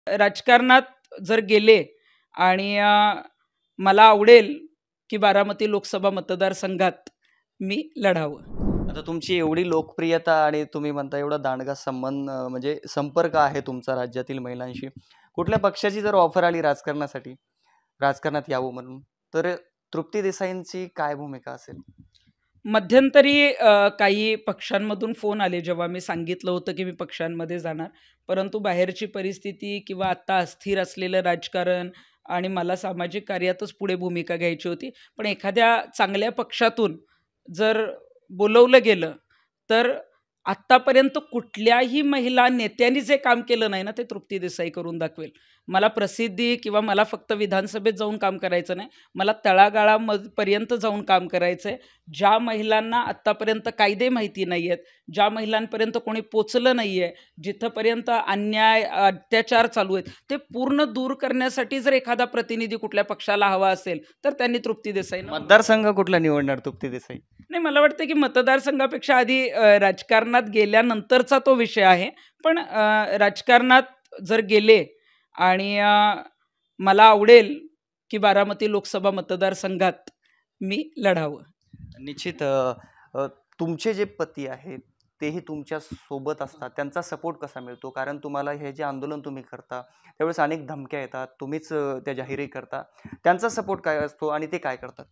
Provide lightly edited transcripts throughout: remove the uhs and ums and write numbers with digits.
राजकारणात जर गेले आणि मला आवडेल की बारामती लोकसभा मतदारसंघात मी लढावं. आता तुमची एवढी लोकप्रियता आणि तुम्ही म्हणता एवढा दांडगा संबंध म्हणजे संपर्क आहे तुमचा राज्यातील महिलांशी. कुठल्या पक्षाची जर ऑफर आली राजकारणात यावं म्हणून, तर तृप्ती देसाईंची काय भूमिका असेल? मध्यंतरी काही पक्षांमधून फोन आले जेव्हा मी सांगितलं होतं की मी पक्षांमध्ये जाणार. परंतु बाहेरची परिस्थिती किंवा आत्ता अस्थिर असलेलं राजकारण आणि मला सामाजिक कार्यातच पुढे भूमिका घ्यायची होती. पण एखाद्या चांगल्या पक्षातून जर बोलवलं गेलं, तर आत्तापर्यंत कुठल्याही महिला नेत्यांनी जे काम केलं नाही ना, ते तृप्ती देसाई करून दाखवेल. मला प्रसिद्धी किंवा मला फक्त विधानसभेत जाऊन काम करायचं नाही. मला पर्यंत जाऊन काम करायचं आहे. ज्या महिलांना आत्तापर्यंत कायदे माहिती नाही आहेत, ज्या महिलांपर्यंत कोणी पोचलं नाही आहे, जिथंपर्यंत अन्याय, अत्याचार चालू आहेत, ते पूर्ण दूर करण्यासाठी जर एखादा प्रतिनिधी कुठल्या पक्षाला हवा असेल, तर त्यांनी तृप्ती देसाई. मतदारसंघ कुठला निवडणार तृप्ती देसाई? नाही, मला वाटतं की मतदारसंघापेक्षा आधी राजकारणात गेल्यानंतरचा तो विषय आहे. पण राजकारणात जर गेले आणि मला आवडेल की बारामती लोकसभा मतदारसंघात मी लढावं. निश्चित तुमचे जे पती आहेत तेही तुमच्या सोबत असतात, त्यांचा सपोर्ट कसा मिळतो? कारण तुम्हाला हे जे आंदोलन तुम्ही करता त्यावेळेस अनेक धमक्या येतात, तुम्हीच त्या जाहीरही करता. त्यांचा सपोर्ट काय असतो आणि ते काय करतात?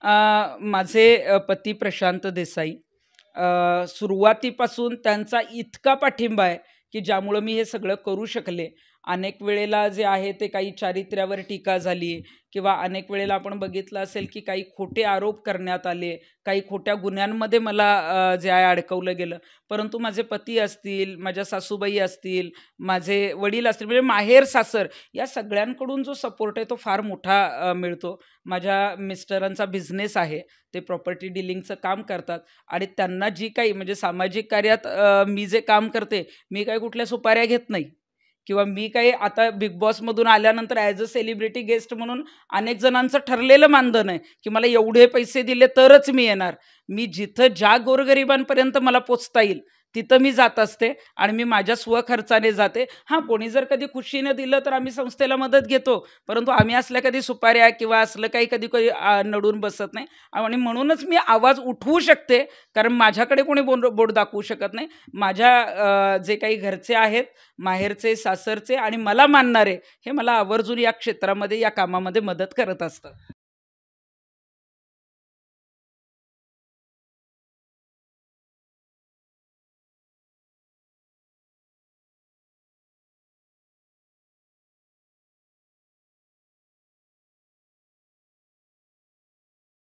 माझे पती प्रशांत देसाई, सुरुवातीपासून त्यांचा इतका पाठिंबा आहे की ज्यामुळं मी हे सगळं करू शकले. अनेक वेळेला जे आहे ते काही चारित्र्यावर टीका झाली किंवा अनेक वेळेला आपण बघितलं असेल की काही खोटे आरोप करण्यात आले, काही खोट्या गुन्ह्यांमध्ये मला जे आहे अडकवलं गेलं. परंतु माझे पती असतील, माझ्या सासूबाई असतील, माझे वडील असतील, म्हणजे माहेर सासर या सगळ्यांकडून जो सपोर्ट आहे तो फार मोठा मिळतो. माझ्या मिस्टरांचा बिझनेस आहे, ते प्रॉपर्टी डीलिंगचं काम करतात आणि त्यांना जी काही म्हणजे सामाजिक कार्यात मी जे काम करते, मी काही कुठल्या सुपाऱ्या घेत नाही किंवा मी काही आता बिग बॉसमधून आल्यानंतर ॲज अ सेलिब्रिटी गेस्ट म्हणून अनेक जणांचं ठरलेलं मानधन आहे की मला एवढे पैसे दिले तरच मी येणार. मी जिथं ज्या गोरगरिबांपर्यंत मला पोचता येईल तिथं मी जात असते आणि मी माझ्या स्वखर्चाने जाते. हां, कोणी जर कधी खुशीनं दिलं तर आम्ही संस्थेला मदत घेतो, परंतु आम्ही असल्या कधी सुपाऱ्या किंवा असलं काही कधी कधी नडून बसत नाही. आणि म्हणूनच मी आवाज उठवू शकते, कारण माझ्याकडे कोणी बोट दाखवू शकत नाही. माझ्या जे काही घरचे आहेत, माहेरचे, सासरचे आणि मला मानणारे, हे मला आवर्जून या क्षेत्रामध्ये, या कामामध्ये मदत करत असतात.